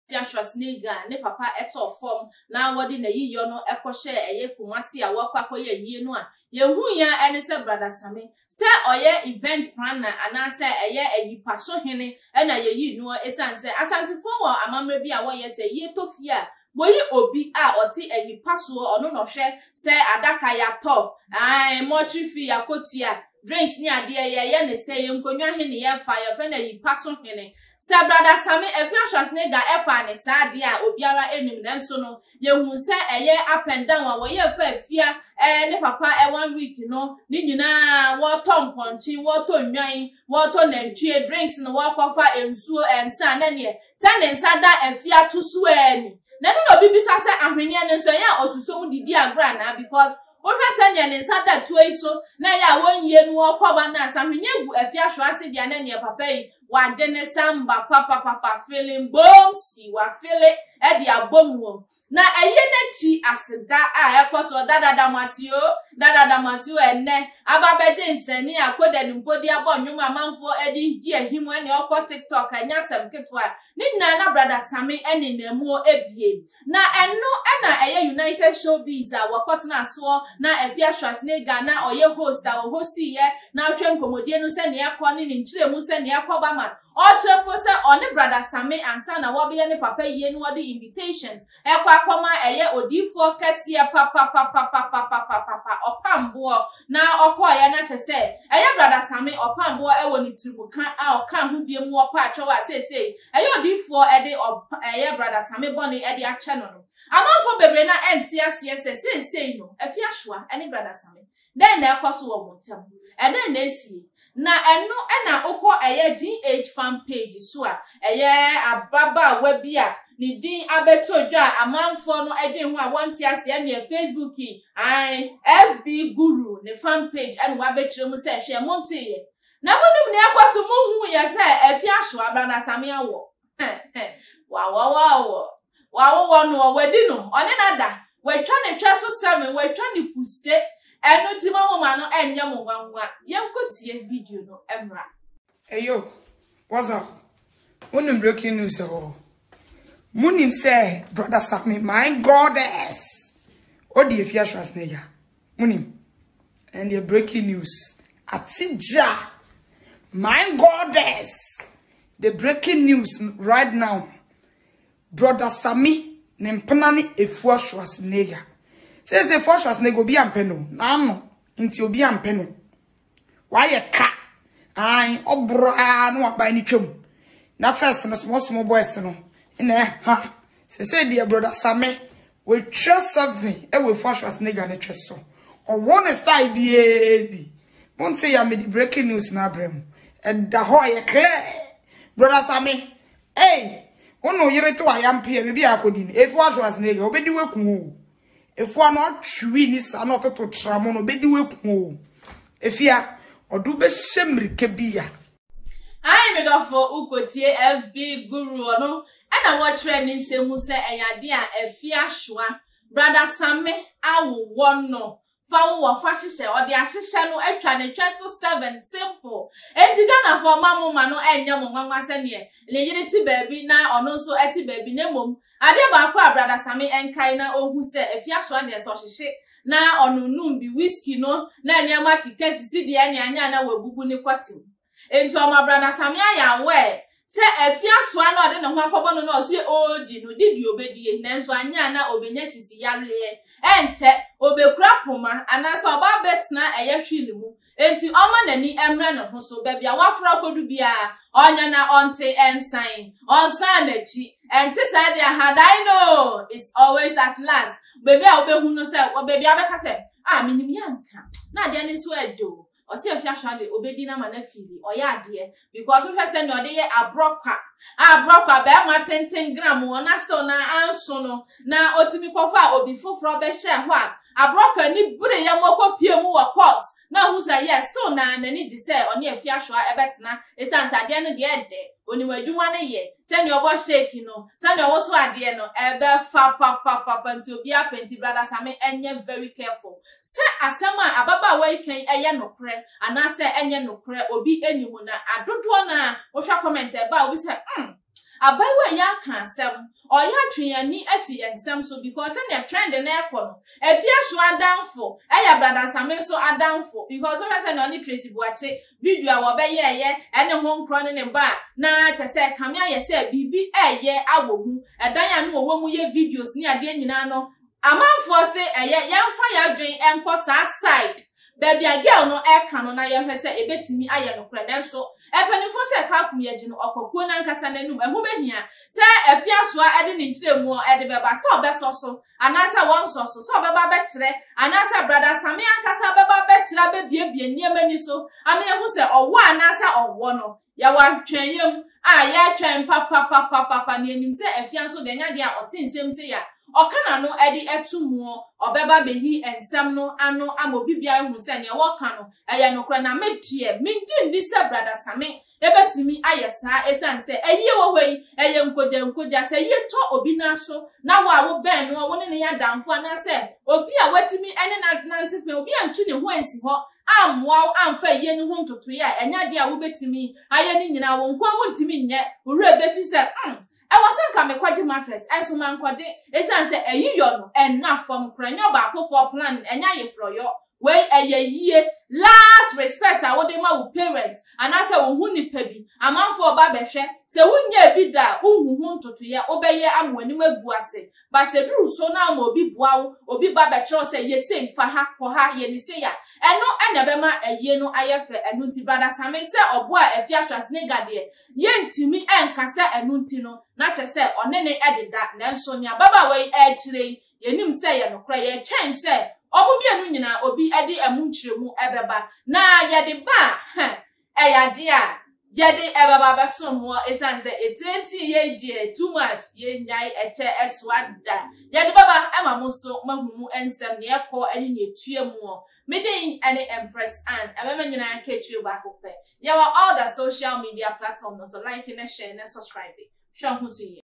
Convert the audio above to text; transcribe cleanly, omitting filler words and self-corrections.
Schwarzenegger ne papa eto form na wodi na yiyo no ekwohye eye kumasi a wakwakoye yie no a yehu ya ene se brother Sami se oye event planner anase eye ayipaso hene na yeyi no esanse asantifo wo amamre bi a wo ye se yie tofia boyi obi a oti ayipaso ono no hwe se adaka ya top mochi fi ya kotua drinks ni ade ye ne se ye nkonwa hene ye fa ye fe na ayipaso hene se brother Sami Schwarzenegger efa ne saade a obiara enim nanso no yehu se eye up and down a wo ye fa afia ne papa 1 week no ni nyina wo tom ponchi wo to nwan wo to nantwie drinks no wo kwafa ensuo ensa na ne se ne nsada afia to so ani na no bibisa se ahwene ne nso ya osuso mu didi agra na because Ofa ne nsada tuoi so na ya wonye no okwa na asahwenye gu afia hwase dia na ne papa yi wa jene samba papa feeling bombs wa feel e dia bomwo na eye na ti aseda a ekoso dadada masio enne ababede nsani akoda nimpodi abonwum amanfo edi di ahimo ene okọ TikTok anya sam ketwa ni na brother Sami ene nemu ebie na eno na eye United Showbiz a wakotna so na afia Schwarzenegger na oye host a hosti ye na hwe nkomodie no se ne yakọ ni nchiremu se ne yakọ ma Ochepo se oni brother Sami ansa na wobe ne papa yie no wode invitation ekwa akoma eye odifo kase papa opambo na okoye na chese eye brother Sami opambo ewo ni tribukan a okan ho biem wo pa atwa sesei eye odifo ede eye brother Sami boni ede a che no amanfo bebre na enti ase sesei no afia hwa ene brother Sami den na ekoso wo motam ene na esi na eno na okọ eye GH fan page so a eye ababa wabia ni din abetodwa amanfo no edin ho a wonti ase na Facebook FB Guru ne fan page ene wabetire mu se hwe montiye na monim ne akwaso mu hu ye se afia hwo brother Sami awo wow no wadi no one nada wetwa ne twa so 7 wetwa ne puse enu ti mama no enye mo wanwa yenkotie video no emra eyo what's up unim breaking news munim say brother Sami my goddess odi afia Schwarzenegger munim and the breaking news atija my goddess the breaking news right now brother Sami nempana efua Schwarzenegger say for Schwarzenegger obi ampeno na no nti obi ampeno wa ye ka obra no aban ni twam na first no small boys no na ha say dear brother Sami we trust 7 e we for Schwarzenegger na tweso o one style bi won say ya me the breaking news na abrem e da ho ye clear brother Sami ono yire to ayampe bi akodi ni e for Schwarzenegger obedi weku Efua no atwi ni sa no toto tramo no bedi weku efia odu be semrike bia me dofo ukotie FB Guru no na wo tre ni nsemu se eyade a afia hwa brother Sami awo no fa wo fa hihye ode ahihye no atwa ne twa so 7 simple entiga na for mamuma no enye mo nwanwa se ne le yire ti baabi na ono so eti baabi na mom ade ba kwa brother Sami enkai na ohu se afia hwa de so hihye na ono num bi whiskey no na eniama kika sisi de anya na wagugu ni kwatim enti o ma brother Sami aya we se afia hwa na ode ne ho akọbọ no na o se odi no didi obedie nanso anya na obenya sisi yare ente obekura poma anasa oba betna eye hwili mu enti oma nani emre no ho so bebia wafra kodu bia onya na onte ensign onsan nachi enti sade hadai no it's always at last bebia obehu no se bebia beka se minim yanka na de ni so edo o se afia hwade obedi na ma na fili oya ade because we say no de ye abroka be ma 10 gram wona still na anso no na otimi kofa obi foforo be hye ho a abroka ni bure ya mokọ pie mu wa court na hu say yes still na nani di say oni afia hwa ebetena esansa de no de ede oni wadwuma ne ye se ne obo shake no se ne owo so ade no ebe fa papa nti obi apenti brother Sami enye very careful se asema ababa wa ikan eye nokre ana se enye nokre obi enyimu na adodo na wo hwa comment eba obi se abaiwa ya kan asem oya atweani asi ensem so because na trend na ekọ no efia so adanfo eya brother Same so adanfo because o say na oni Tracy Boache video a wo be ye ene ho nkro ne ba na chese kamia ye say bibi eye awohu edan ya no wo mu ye videos ni ade nyina no amanfo se eye yemfa ya dwen enko sa side baby a girl no eka no na ye hwese ebetimi aye no kra nenso epanifo se ka kum ye gi no okokuo na nkasa nanum eho behia se afia soa ede ne nkyeremu ede beba so obesoso anasa won soso so obeba bekire anasa brother Same ankasa beba bekire bebiebie niamani so ame ehu se owo anasa owo no ya wa twanyem a ya twan papa ne anim se afia so de nya de a otinsem se ya okana no edi etumo obeba behi ensem no ano amobibia hu se ne woka no eye no kra na medie minji ndi se brother Same ebetimi ayesa esan se eye wo hwei eye nkoja se ye to obi na so na wo ben no wo ne ya damfo na se obi a watimi ene na nantipe obi antu ne ho ansi ho amwa amfa ye ne ho ntoto ya enya de a wo betimi aye ni nyina wo nkwa wo ntimi nye owura befi se I wasn't coming quite mattress, and so man quite a son said a year enough from Crania back for plan and I for your way a year. Last respect, I would my parents, and I said, Wuni Pebby, a man for Babeshe, so when ye be that, want to ya obey ye am when you were boise, but said Drew so now will be bow or be Babetro say ye sing for her ye say ya, and no anabema a ye no ayafe and nunti brother Same say or boy a fiashas nigga dear, yen to me and cassa and nuntino, not to say or nene added that, Nelsonia Baba way air today, ye nim say no cry a chance say. Omubianu nyina obi ade amunchiremu ebeba na yede ba eya dia yede ebeba besomo esanse 20 ye die too much ye nyai eche eswada yede baba amamuso mahumu ensem ne ekọ ani ne tuemu meden ane Empress Ann ebema nyina kechu ba kope yawa all the social media platforms so like and share and subscribe hwe hu so